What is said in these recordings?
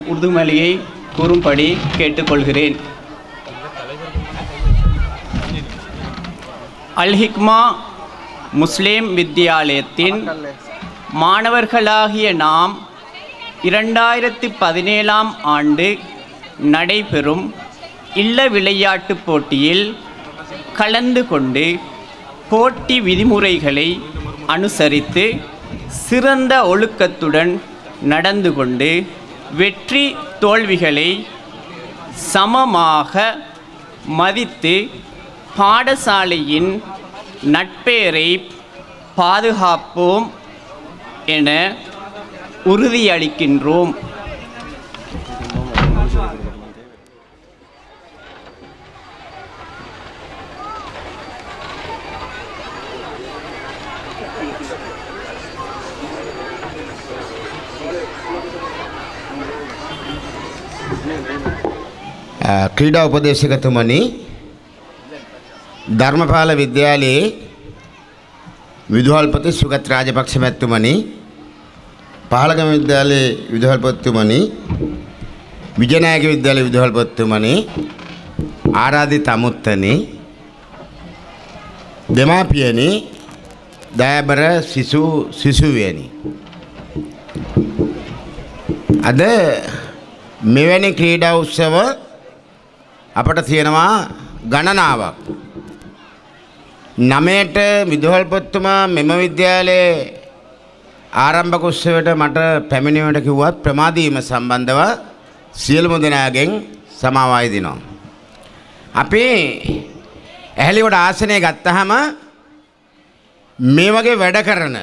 உறுதிமொழியை கூறும்படி கேட்டுக்கொள்கிறேன். அல் ஹிக்மா முஸ்லிம் வித்தியாலயத்தின் மாணவர்களாகிய நாம் 2017ஆம் ஆண்டு நடைபெறும் இல்ல விளையாட்டுப் போட்டியில் கலந்து கொண்டு போட்டி விதிமுறைகளை அனுசரித்து சிறந்த ஒழுக்கத்துடன் நடந்து கொண்டு வெற்றி தோல்விகளை சமமாக மதித்து பாடசாலையின் நட்பெயரை பாதுகாப்போம் என உறுதியளிக்கின்றோம். क्रीडा उपदेशकතුමනි ධර්මපාල විද්‍යාලයේ විදුහල්පති සුගත් රාජපක්ෂ මැතිතුමනි පහළගම විද්‍යාලයේ විදුහල්පතිතුමනි විජයනායක විද්‍යාලයේ විදුහල්පතිතුමනි ආරාධිත අමුත්තනි දෙමාපියනි දයාබර සිසුවියනි අද මෙවැනි ක්‍රීඩා උත්සව අපට තියෙනවා ගණනාවක්. 9ට විදුහල්පතිතුමා මෙම විද්‍යාලයේ ආරම්භක උත්සවයට මට පැමිණීමට කිව්වත් ප්‍රමාද වීම සම්බන්ධව සියලුම දෙනාගෙන් සමාව දෙනවා. අපි ඇහැලිවට ආසනය ගත්තාම මේ වගේ වැඩ කරන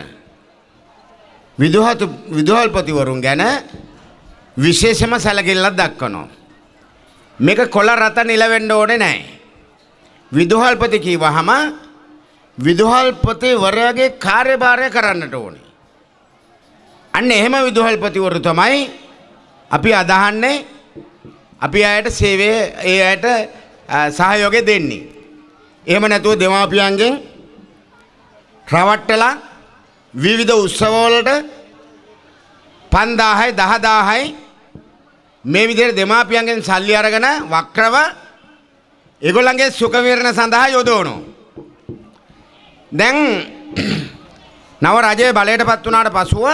විදුහල්පතිවරුන් ගැන විශේෂම සැලකිල්ලක් දක්වනවා. මේක කොළ රත නිලවෙන්න ඕනේ නැහැ. විදුහල්පති කිව්වහම විදුහල්පතිවරයාගේ කාර්යභාරය කරන්නට ඕනේ. අන්න එහෙම විදුහල්පතිවරු තමයි අපි අදහන්නේ. අපි අයට සේවය ඒ අයට සහයෝගය දෙන්නේ. එහෙම නැතුව දෙමාපියන්ගෙන් රවට්ටලා විවිධ උත්සවවලට 5000යි 10000යි මේ විදිහට දෙමාපියන්ගෙන් සල්ලි අරගෙන වක්‍රව ඒගොල්ලන්ගේ සුඛ විහරණ සඳහා යොදවනවා. දැන් නව රජයේ බලයටපත් වුණාට පසුව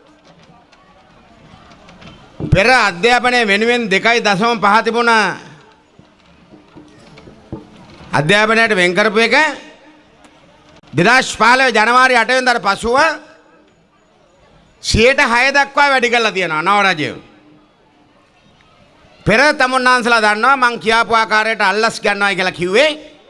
පෙර අධ්‍යාපනය වෙනුවෙන් 2.5 තිබුණ අධ්‍යාපනයට වෙන් කරපු එක 2015 ජනවාරි 8 වෙනිදාට පසුව 6% දක්වා වැඩි කරලා තියෙනවා නව රජය. පෙර තමුන්නාන්සලා දන්නවා මං කියාපු ආකාරයට අල්ලස් ගන්නවා කියලා කිව්වේ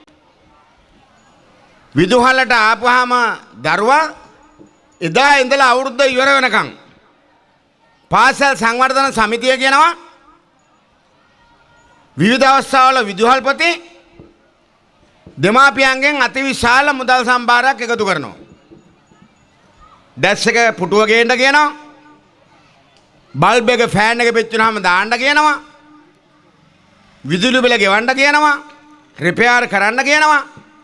විදුහලට ආපුවාම දරුවා එදා ඉඳලා අවුරුද්ද ඉවර වෙනකන් පාසල් සංවර්ධන සමිතිය කියනවා විවිධ අවස්ථාවල විදුහල්පති දෙමාපියන්ගෙන් අතිවිශාල මුදල් සම්භාරයක් එකතු කරනවා. ඩැස් එක පුටුව ගේන්න කියනවා. බල්බ් එක ෆෑන් එක පෙච්චුනහම දාන්න කියනවා. විදුලි බිල ගෙවන්න කියනවා. රිපෙයාර් කරන්න කියනවා.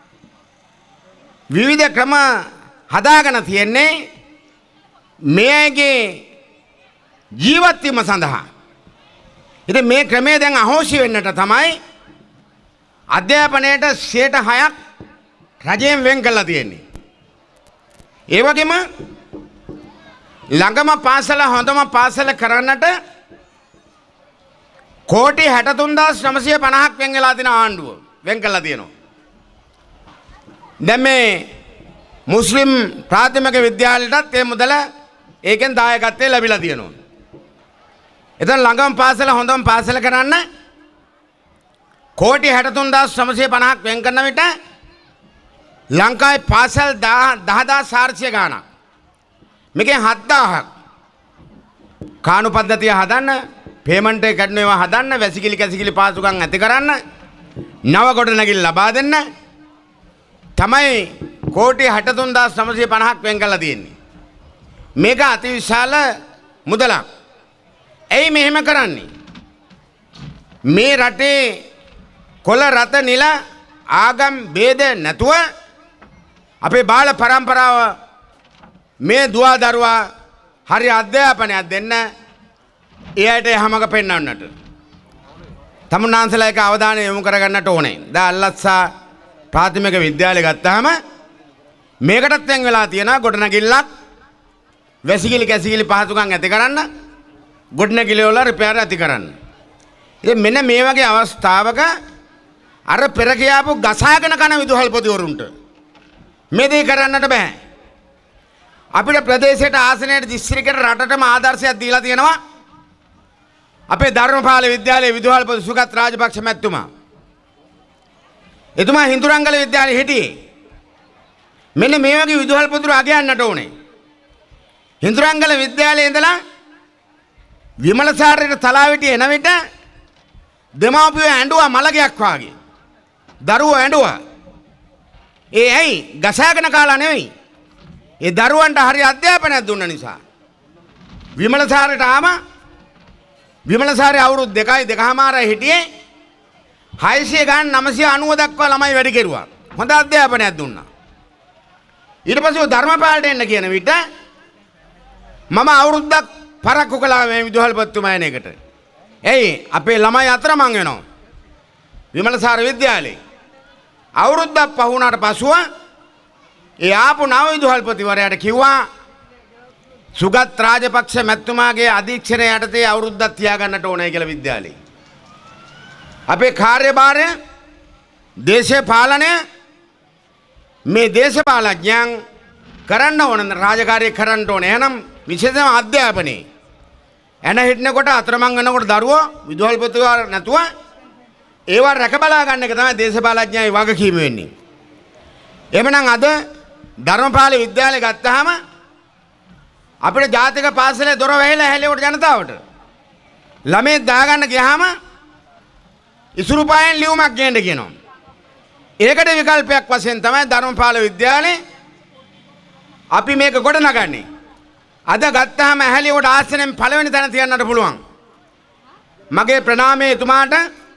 විවිධ ක්‍රම හදාගෙන තියෙන්නේ මේගේ ජීවත් වීම සඳහා. ඉතින් මේ ක්‍රමය දැන් අහෝසි වෙන්නට තමයි අධ්‍යාපනයට 6% රජයෙන් වෙන් කරලා තියෙන්නේ. ඒ වගේම ළඟම පාසල හොඳම පාසල කරන්නට කෝටි 63950ක් වෙන් වෙලා තියෙන ආණ්ඩුව වෙන් කරලා තියෙනවා. දැන් මේ මුස්ලිම් ප්‍රාථමික විද්‍යාලයටත් ඒ මුදල ඒකෙන් දායකත්වය ලැබිලා තියෙනවා. එතන ළඟම පාසල හොඳම පාසල කරන්න කෝටි 63950ක් වෙන් කරන විට ලංකාවේ පාසල් 10400 ගාණක්. මේකෙන් 7000ක් කාණු පද්ධතිය හදන්න, පේමන්ට් එක කඩන ඒවා හදන්න, වැසිකිලි කැසිකිලි පාසුකම් ඇති කරන්න, නව ගොඩනැගිලි ලබා දෙන්න තමයි කෝටි 63950ක් වෙන් කරලා තියෙන්නේ. මේක අතිවිශාල මුදලක්. ඇයි මෙහෙම කරන්නේ? මේ රටේ කොළ රත නිල ආගම් ભેද නැතුව අපේ බාල પરම්පරාව මේ දුවා දරුවා හරි අධ්‍යාපනයක් දෙන්න එයාට හැමක පෙන්වන්නට තමුන්නාන්සලා එක අවධානය යොමු කරගන්නට ඕනේ. දැන් අල්ලස්සා ප්‍රාථමික විද්‍යාලය ගත්තාම මේකටත් දැන් වෙලා තියෙනවා ගොඩනැගිල්ලක් වැසිකිලි කැසිකිලි පහසුකම් ඇති කරන්න ගොඩනැගිලි වල රිපෙයාර් ඇති කරන්න. ඉතින් මෙන්න මේ වගේ අවස්ථාවක අර පෙර කියාපු ගසාගෙන කන විදුහල්පතිවරුන්ට මේ දේ කරන්නට බෑ. අපිට ප්‍රදේශයට ආසනයට දිස්ත්‍රික්කයට රටටම ආදර්ශයක් දීලා තියෙනවා. අපේ ධර්මපාල විද්‍යාලයේ විදුහල්පති සුගත් රාජපක්ෂ මැතිතුමා. එතුමා හිඳුරංගල විද්‍යාලයේ හිටියේ. මෙන්න මේ වගේ විදුහල්පතිවරු අගයන්නට ඕනේ. හිඳුරංගල විද්‍යාලයේ ඉඳලා විමලසාරයට තලාවිටිය එන විට දෙමාපියෝ ඇඬුවා මලගයක් වාගේ. දරුවෝ ඇඬුවා. ඒ ඇයි ගසාගෙන කාලා නෙවෙයි. ඒ දරුවන්ට හරි අධ්‍යාපනයක් දුන්න නිසා. විමලසාරයට ආම විමලසාරේ අවුරුදු 2යි 2මාරයි හිටියේ 600 ගාන 990 දක්වා ළමයි වැඩි කෙරුවා. හොඳ අධ්‍යාපනයක් දුන්නා. ඊට පස්සේ ධර්මපාලට එන්න කියන විට මම අවුරුද්දක් පරක්කු කළා මේ විදුහල්පතිතුමා එන එකට. එයි අපේ ළමයි අතරමං වෙනවා. විමලසාර විද්‍යාලේ අවුරුද්දක් පහ වුණාට පසුව ඒ ආපු නව විදුහල්පතිවරයාට කිව්වා සුගත් රාජපක්ෂ මැතිතුමාගේ අධීක්ෂණය යටතේ අවුරුද්දක් තියාගන්නට ඕනේ කියලා විද්‍යාලේ. අපේ කාර්යභාරය දේශපාලනය මේ දේශපාලඥයන් කරන්න ඕන රාජකාරිය කරන්න ඕනේ. එහෙනම් විශේෂම අධ්‍යාපනයේ එන හිටනකොට අතරමං වෙනකොට දරුවෝ විදුහල්පතිවර නැතුව ඒවා රැක බලා ගන්න එක තමයි දේශපාලඥයන්ගේ වගකීම වෙන්නේ. එhmenan අද ධර්මපාල විද්‍යාලය ගත්තාම අපිට ජාතික පාසලේ දොර වැහිලා හැලෙවට ජනතාවට ළමයි දාගන්න ගියාම ඉසුරු පායෙන් ලියුමක් ගේන්න කියනවා. ඒකට විකල්පයක් වශයෙන් තමයි ධර්මපාල විද්‍යාලේ අපි මේක ගොඩනගන්නේ. අද ගත්තාම ඇහැලියට ආසනෙන් පළවෙනි තැන තියන්නට පුළුවන්. මගේ ප්‍රණාමය එතුමාට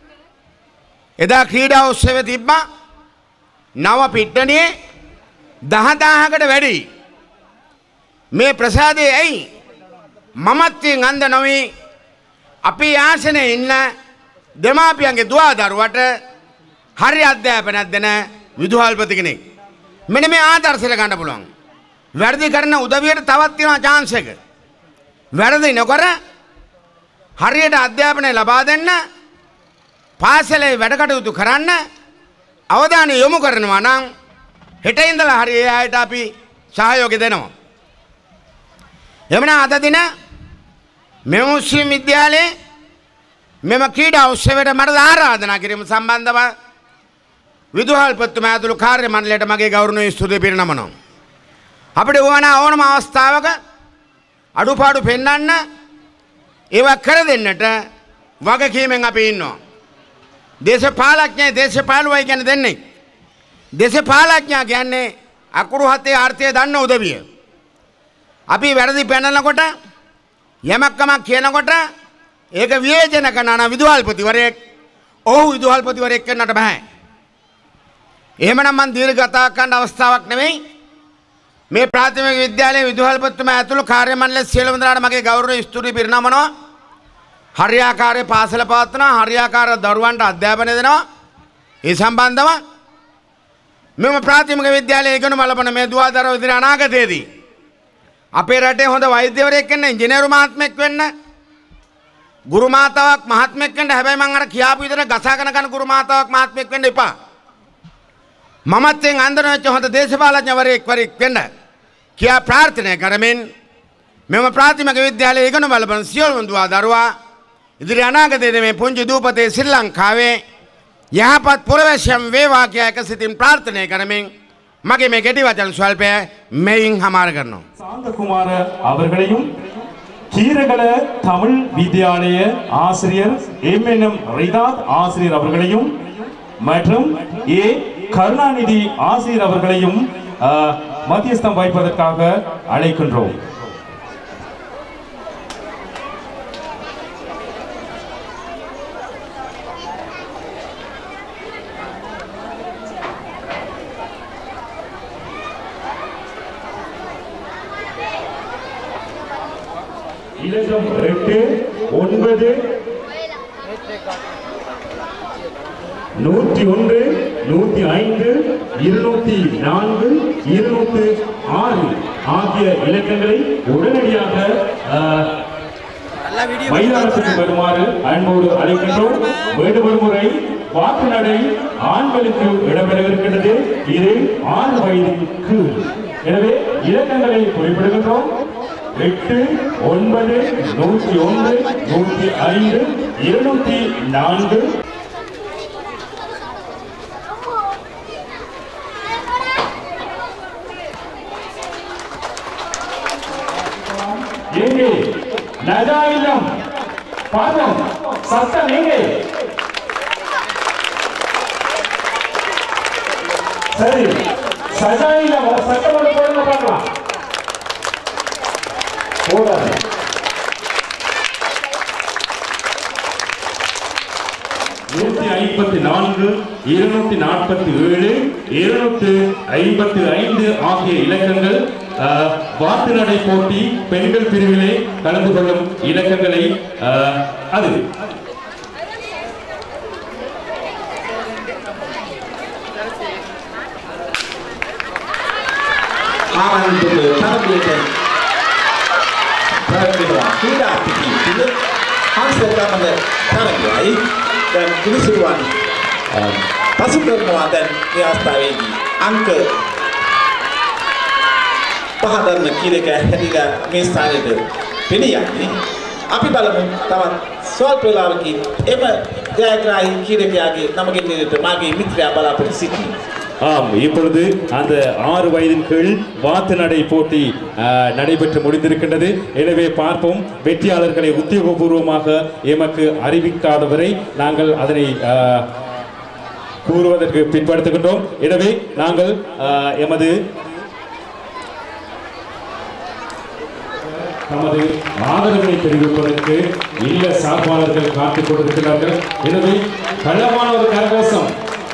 එදා ක්‍රීඩා උත්සවයේ තිබ්බා නව පිට්ටනියේ 10000කට වැඩි. මේ ප්‍රසාදේ ඇයි මමත්වයෙන් අන්ධ නොවි අපි ආසනේ ඉන්න දෙමාපියන්ගේ දුව දරුවට හරි අධ්‍යාපනයක් දෙන විදුහල්පති කෙනෙක්. මෙන්න මේ ආදර්ශයට ගන්න පුළුවන්. වැරදි කරන උදවියට තවත් තියෙනවා chance එක. වැරදි නොකර හරියට අධ්‍යාපනය ලබා දෙන්න පාසලේ වැඩ කටයුතු කරන්න අවධානය යොමු කරනවා නම් හෙට ඉඳලා හරි ඒ අයට අපි සහයෝගය දෙනවා. එමනම් අද දින මෙම මුස්ලිම් විද්‍යාලයේ මෙම ක්‍රීඩා උත්සවයට මට ආරාධනා කිරීම සම්බන්ධව විදුහල්පතිතුමා ඇතුළු කාර්ය මණ්ඩලයට මගේ ගෞරවනීය ස්තුතිය පිරිනමනවා. අපිට ඕනම අවස්ථාවක අඩුපාඩු පෙන්වන්න ඒවා කර දෙන්නට වගකීමෙන් අපි ඉන්නවා. දේශපාලඥය දේශපාලුවයි කියන්නේ දෙන්නේ. දේශපාලඥයා කියන්නේ අකුරු හතේ අර්ථය දන්න උදවිය. අපි වැරදි පෙන්නනකොට යමක්කමක් කියනකොට ඒක විවේචන කරන විදුහල්පතිවරයෙක් ඔහු විදුහල්පතිවරයෙක් වෙන්නට බෑ. එහෙමනම් මම දීර්ඝ කතා කරන්න අවස්ථාවක් නෙවෙයි. මේ ප්‍රාථමික විද්‍යාලයේ විදුහල්පතිතුමා ඇතුළු කාර්ය මණ්ඩලයේ සියලුම දෙනාට මගේ ගෞරවනීය ස්තුතිය පිරිනමනවා. හරියාකාරයේ පාසල පවත්වනවා, හරියාකාර දරුවන්ට අධ්‍යාපනය දෙනවා. ඒ සම්බන්ධව මෙම ප්‍රාථමික විද්‍යාලයේ ඉගෙනුම ලබන මේ දුවදරුවෝ ඉදිරි අනාගතයේදී අපේ රටේ හොඳ වෛද්‍යවරයෙක් වෙන්න, ඉංජිනේරු මහත්මයෙක් වෙන්න, ගුරු මාතාවක් මහත්මයෙක් වෙන්න. හැබැයි මම අර කියාපු විදිහට ගසාගෙන කන ගුරු මාතාවක් මහත්මයෙක් වෙන්න එපා. මමත්වෙන් අන්දන වෙච්ච හොඳ දේශපාලඥවරයෙක් වෙන්න කියා ප්‍රාර්ථනා කරමින් මෙම ප්‍රාථමික විද්‍යාලයේ ඉගෙනුම ලබන සියලුම දුවදරුවා ඉදිරි අනාගතයේදී මේ පුංචි දූපතේ ශ්‍රී ලංකාවේ යහපත් පුරවැසියන් වේවා කියා එකසිතින් ප්‍රාර්ථනා කරමින් මගේ මේ කෙටි වචන ස්වල්පය මෙයින් හමාර කරනවා. சாந்தகுமார அவர்களையும் கீரகல தமிழ் வித்யாலய ஆசிரியர் எம்என்எம் ரிதாத் ஆசிரியர் அவர்களையும் மற்றும் ஏ கருணாநிதி ஆசிரியர் அவர்களையும் மத்தியஸ்தம் வைப்பதற்காக அழைக்கின்றோம். இலக்கம் 2 9 101 105 204 206 ஆகிய இலக்கங்களை உடனடியாக மைதானத்துக்கு வருமாறு அன்போடு அழைக்கின்றோம். வேண்டுகோள் முறை வாக்கு நடை ஆண்களுக்கு இடம்பெறவிருக்கிறது. இது 6 வயதுக்கு. எனவே இலக்கங்களை குறிப்பிடுகின்றோம். 8 9 101 105 204. எங்கே நஜாயிலம் பாதம் சத்தம் எங்கே? சரி, சஜாயிலம் சத்தம் போடுங்க பார்க்கலாம். போடாது. 154 247 255 ஆகிய இலக்கங்கள் வாத்து நடை போட்டி பெண்கள் பிரிவிலே கலந்து கொள்ளும் இலக்கங்களை அது dan keseruan pasukan muatan di Astana angka pahadan kira kira misalnya itu pilihan ini api balam tamat soal pelawaki emang kira kira kira nama kita itu magi mitra bala persiti. ஆம், இப்பொழுது அந்த 6 வயதின் கீழ் வாத்து நடை போட்டி நடைபெற்று முடிந்திருக்கின்றது. எனவே பார்ப்போம், வெற்றியாளர்களை உத்தியோகபூர்வமாக எமக்கு அறிவிக்காதவரை நாங்கள் அதனை கூறுவதற்கு பின்படுத்துகின்றோம். எனவே நாங்கள் எமது நமது ஆதரவை தெரிவிப்பதற்கு இல்ல சார்பாளர்கள் காத்துக் கொண்டிருக்கிறார்கள். எனவே கள்ளமான ஒரு கரகோஷம்.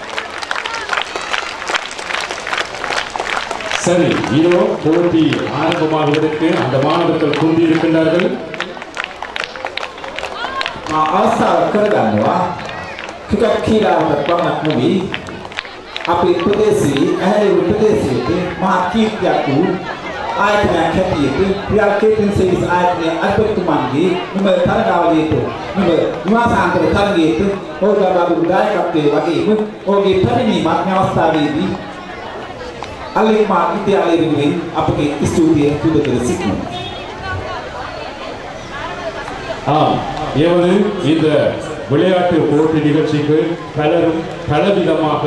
சரி, இதோ போட்டி ஆரம்பமாகுவதற்கு அந்த மாணவர்கள் கூடியிருக்கின்றார்கள். ஆசா கரகன்வா kita kira banget movie api pedesi ahli pedesi itu makit yaku ayatnya kati itu biar kita seis ayatnya apa itu mandi number targaw itu number dua sangat targaw itu orang baru budaya kapte bagi itu orang tadi ni maknya wasabi ini alih mak itu alih ini apa ke studi itu tersipu. எமது இந்த விளையாட்டு போட்டி நிகழ்ச்சிக்கு பலரும் பலவிதமாக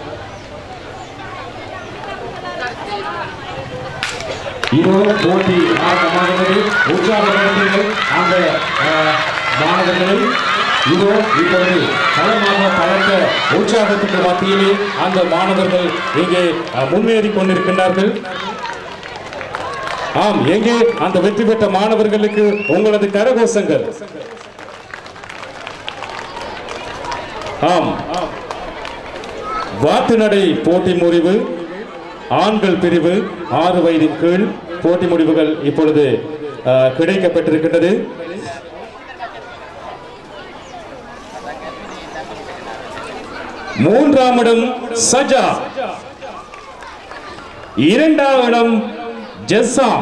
இதோ போட்டி ஆரம்பமாகிறது. உற்சாகப்படுத்துங்கள் அந்த மாணவர்களை. இதோ இப்பொழுது களமாக பழக்க உற்சாகத்துக்கு மத்தியிலே அந்த மாணவர்கள் இங்கே முன்னேறி கொண்டிருக்கின்றார்கள். ஆம், எங்கே அந்த வெற்றி பெற்ற மாணவர்களுக்கு உங்களது கரகோஷங்கள்? ஆம், வாத்து நடை போட்டி முடிவு ஆண்கள் பிரிவு 6 வயதின் கீழ் போட்டி முடிவுகள் இப்பொழுது கிடைக்கப்பட்டிருக்கின்றது. மூன்றாம் இடம் சஜா, இரண்டாம் இடம் ஜெஸ்ஸா,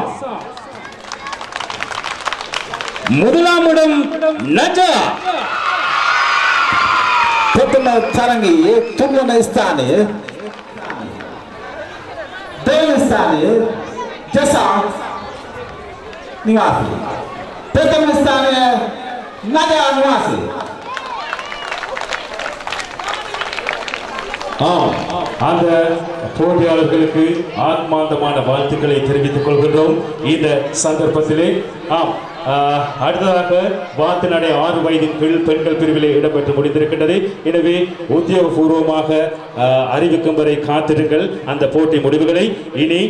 முதலாம் இடம் நஜா. Pertama tarangi tunggu istana, dewi istana, jasa, niwasi. Pertama istana nada niwasi. அந்த போட்டியாளர்களுக்கு ஆத்மார்த்தமான வாழ்த்துக்களை தெரிவித்துக் கொள்கின்றோம் இந்த சந்தர்ப்பத்திலே. அடுத்ததாக வாத்து நடை 6 வயதின் கீழ் பெண்கள் பிரிவிலே இடம்பெற்று முடிந்திருக்கின்றது. எனவே உத்தியோகபூர்வமாக அறிவிக்கும் வரை காத்திருங்கள் அந்த போட்டி முடிவுகளை. இனி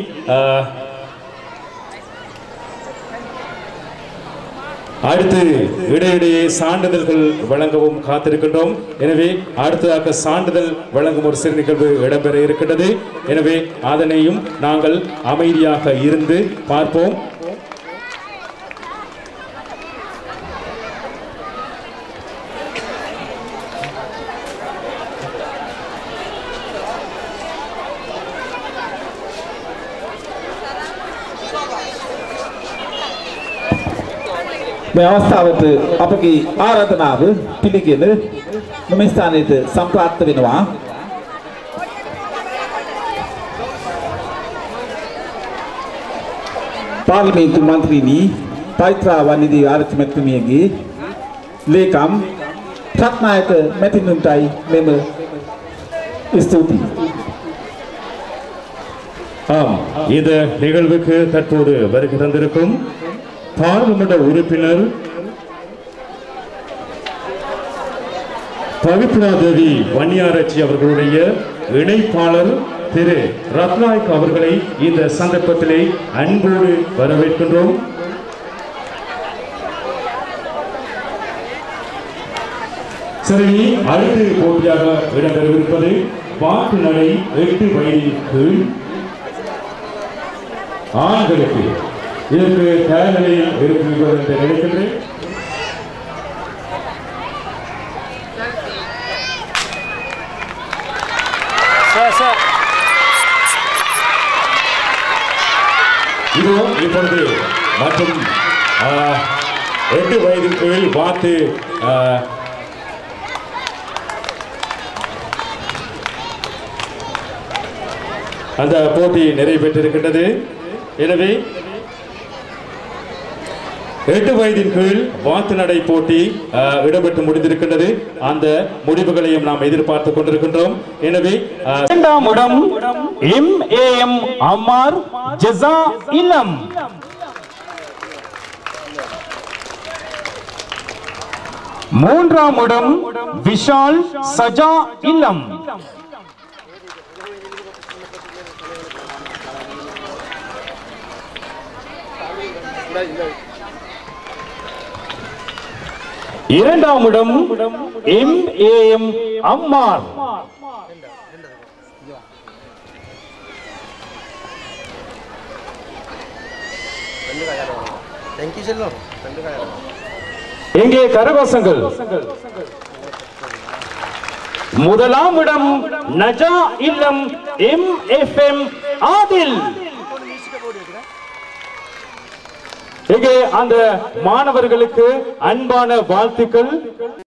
அடுத்து இடையிடையே சான்றிதழ்கள் வழங்கவும் காத்திருக்கின்றோம். எனவே அடுத்ததாக சான்றிதழ் வழங்கும் ஒரு சிறு நிகழ்வு இடம்பெற இருக்கின்றது. எனவே அதனையும் நாங்கள் அமைதியாக இருந்து பார்ப்போம். මේ අවස්ථාවට අපගේ ආරාධනාව පිළිගෙන මෙම ස්ථානයේ සම්ප්‍රාප්ත වෙනවා. පාර්ලිමේන්තු මන්ත්‍රීනි පෛත්‍රා වනිදී ආරච්චි මැතිණියගේ ලේකම් රත්නායක මැතිණුන්ටයි මෙම ஸ்தூதி. ஆம், இந்த நிகழ்வுக்கு தற்போது வருகை தந்திருக்கும் பாராளுமன்ற உறுப்பினர் பவித்ராதேவி வன்னியாராச்சி அவர்களுடைய இணைப்பாளர் திரு ரத்நாயக் அவர்களை இந்த சந்தர்ப்பத்திலே அன்போடு வரவேற்கின்றோம். சரி, அடுத்த போட்டியாக இடம்பெறவிருப்பது வாக்கு நடை 8 வயதின் கீழ் ஆண்களுக்கு. இதற்கு தயார் நிலையில் இருக்கிறீர்கள் என்று நினைக்கின்றேன். இதோ இப்பொழுது மற்றும் 8 வயதின் கீழ் வாக்கு அந்த போட்டி நிறைவேற்றிருக்கின்றது. எனவே 8 வயதின் கீழ் வாத்து நடை போட்டி இடம்பெற்று முடிந்திருக்கின்றது. அந்த முடிவுகளையும் நாம் எதிர்பார்த்துக் கொண்டிருக்கின்றோம். எனவே 2ஆம் இடம் MAM அம்மார் ஜஸா இலம். 3ஆம் இடம் விஷால் சஜா இலம். 2ஆம் இடம் MAM அம்மார். எங்கே கரகோஷங்கள்? முதலாம் இடம் நஜா இல்லம் MFM ஆதில். இங்கே அந்த மாணவர்களுக்கு அன்பான வாழ்த்துக்கள்.